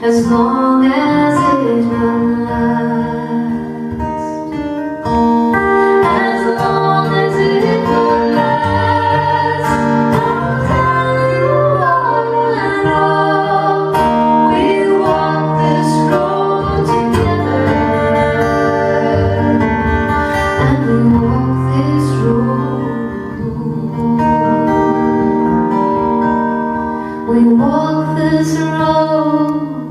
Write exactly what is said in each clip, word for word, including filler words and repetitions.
as long as it will last. As long as it will last, I'll tell you all I know. We'll walk this road together, and we walk this road. We walk this road.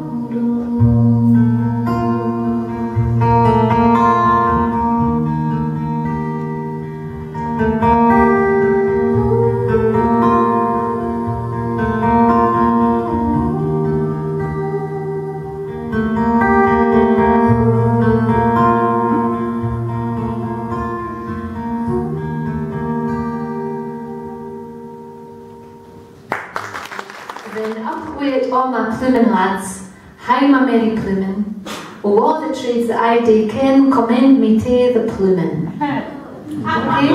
Then up with all my plummin lads, hie my merry plummin. O all the trades that I do ken, commend me to the plummin. Okay?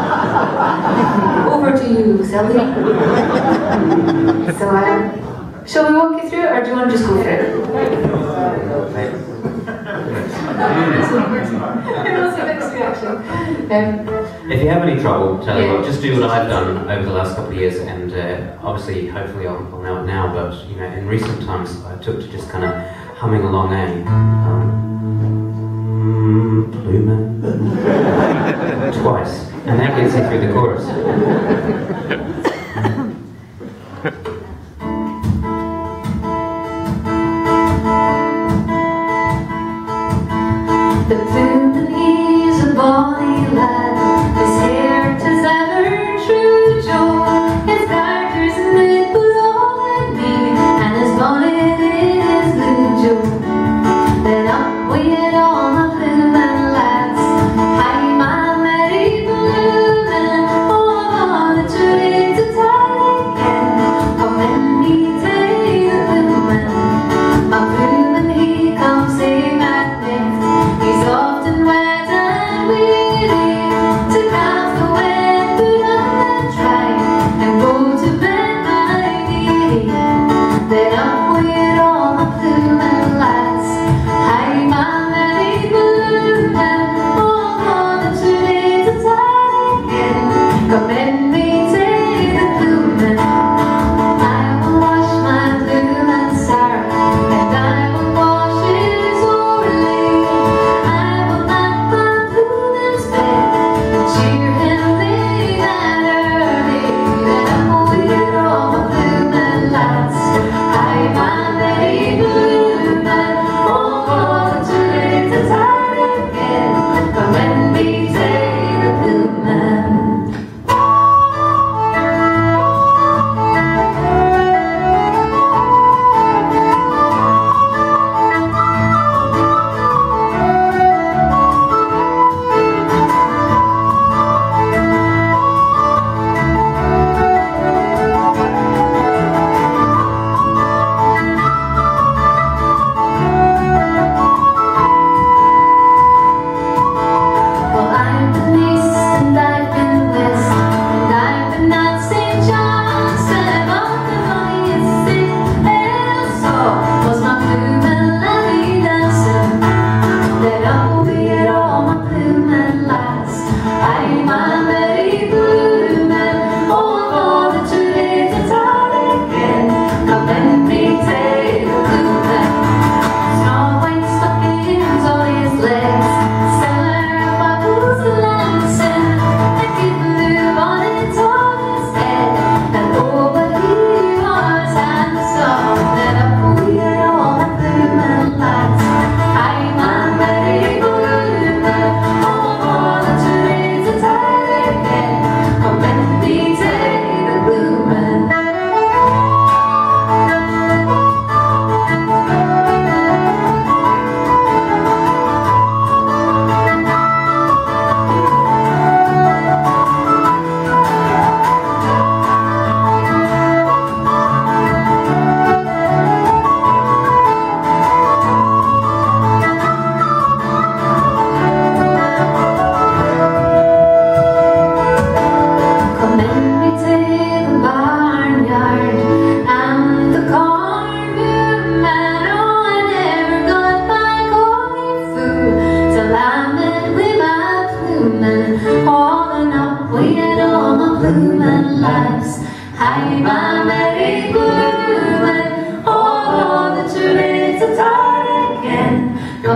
Over to you, Selby. So, uh, shall we walk you through it, or do you want to just go for it? Um, If you have any trouble, tell you what, just do what I've done over the last couple of years, and uh, obviously, hopefully, I'll, I'll know it now. But you know, in recent times, I took to just kind of humming along a um, Lumen twice, and that gets you through the chorus. the plummin, he's a bonny lad. His hair 'tis ever true Joe. His garters mid below like me, and his bonnet is blue Joe. Then up we get all my plummin lads. Hi, my merry plummin, oh, I want to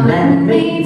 Commend me